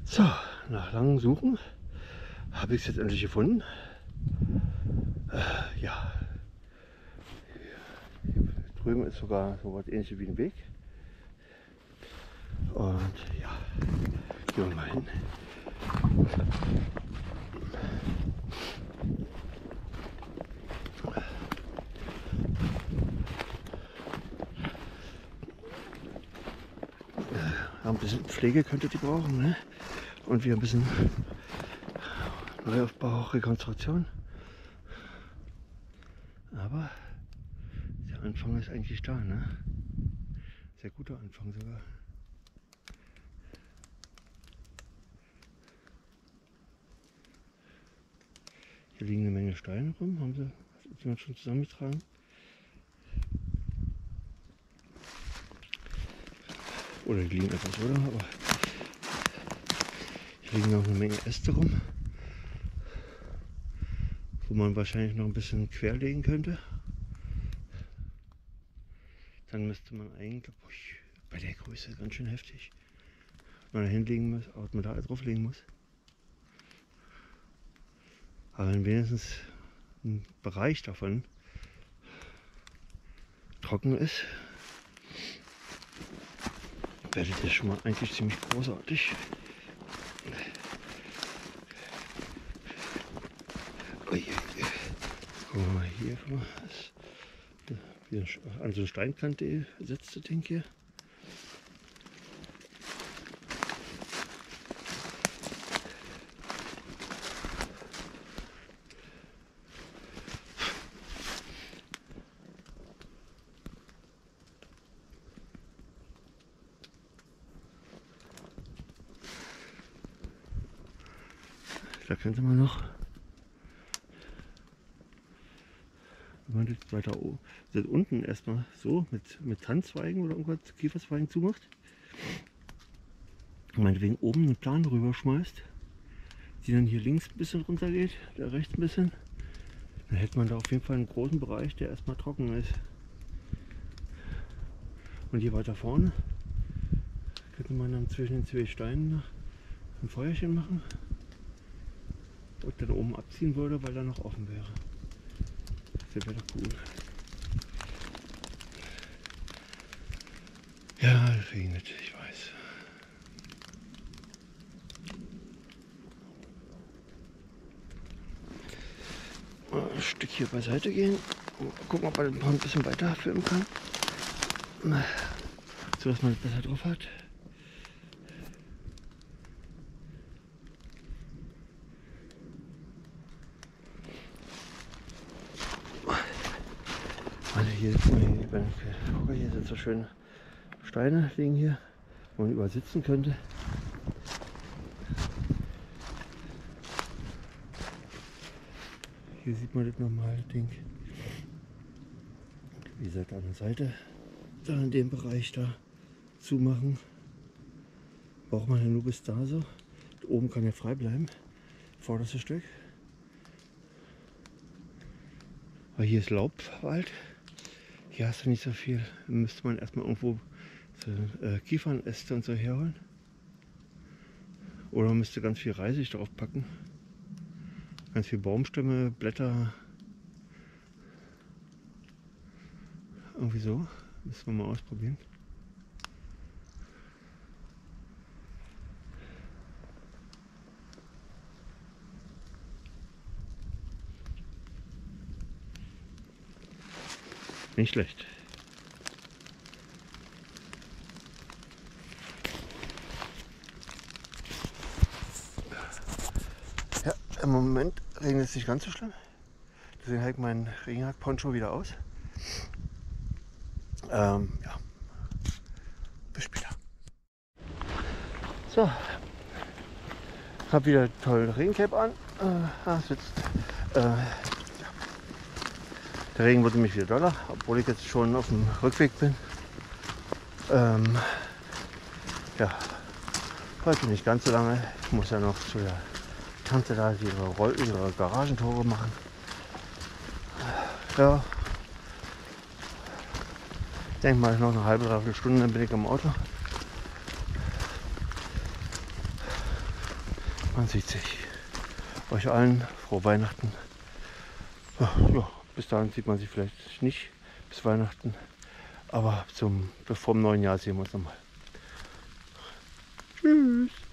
So, nach langem Suchen habe ich es jetzt endlich gefunden. Ja, hier drüben ist sogar so was ähnliches wie ein Weg. Und ja, gehen wir mal hin. Ein bisschen Pflege könnte die brauchen, ne? Und wir ein bisschen Neuaufbau, Rekonstruktion. Aber der Anfang ist eigentlich da, ne? Sehr guter Anfang sogar. Hier liegen eine Menge Steine rum, haben sie jemand schon zusammengetragen. Oder die liegen etwas, oder? Aber hier liegen noch eine Menge Äste rum, wo man wahrscheinlich noch ein bisschen querlegen könnte. Dann müsste man eigentlich, bei der Größe ganz schön heftig, wenn man da hinlegen muss, was man da drauflegen muss. Aber wenn wenigstens ein Bereich davon trocken ist, wäre das schon mal eigentlich ziemlich großartig. Gucken wir mal hier, wieder an so eine Steinkante setzt das Ding hier. Da könnte man noch, wenn man das weiter oben, das unten erstmal so mit Tannenzweigen oder irgendwas, Kieferzweigen zumacht, und meinetwegen oben einen Plan rüber schmeißt, die dann hier links ein bisschen runter geht, da rechts ein bisschen, dann hätte man da auf jeden Fall einen großen Bereich, der erstmal trocken ist. Und hier weiter vorne könnte man dann zwischen den zwei Steinen ein Feuerchen machen und dann oben abziehen würde, weil da noch offen wäre. Das wäre doch cool. Ja, es regnet, ich weiß. Mal ein Stück hier beiseite gehen. Mal gucken, ob man noch ein bisschen weiter filmen kann. So dass man es besser drauf hat. Hier sind so schöne Steine liegen hier, wo man überall sitzen könnte. Hier sieht man das nochmal, Ding. Wie gesagt, an der Seite, dann in dem Bereich da zumachen. Braucht man ja nur bis da so. Da oben kann ja frei bleiben, vorderste Stück. Aber hier ist Laubwald. Hier hast du nicht so viel. Da müsste man erstmal irgendwo so, Kiefernäste und so herholen. Oder man müsste ganz viel Reisig drauf packen. Ganz viel Baumstämme, Blätter. Irgendwie so. Müssen wir mal ausprobieren. Nicht schlecht. Ja, im Moment regnet es nicht ganz so schlimm. Deswegen habe ich meinen Regenjagd-Poncho wieder aus. Ja. Bis später. So. Habe wieder toll Regencape an. Sitzt. Ja. Der Regen wurde mich wieder doller, obwohl ich jetzt schon auf dem Rückweg bin. Ja, heute nicht ganz so lange. Ich muss ja noch zu der Tante da ihre Garagentore machen. Ja, ich denke mal noch eine halbe, dreiviertel Stunde, dann bin ich am Auto. Man sieht sich. Euch allen frohe Weihnachten. Ja, bis dahin sieht man sich vielleicht nicht bis Weihnachten. Aber vor dem neuen Jahr sehen wir uns nochmal. Tschüss.